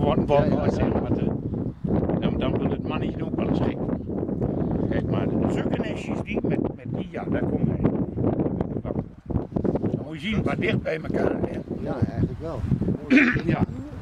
wordt nooit zeggen, maar dan wil het mannetje ook wel eens gek. Kijk maar, zulke nestjes die met die, ja, daar komt hij. Dan moet je zien, waar dicht bij elkaar. Hè. Ja, eigenlijk wel. Ja.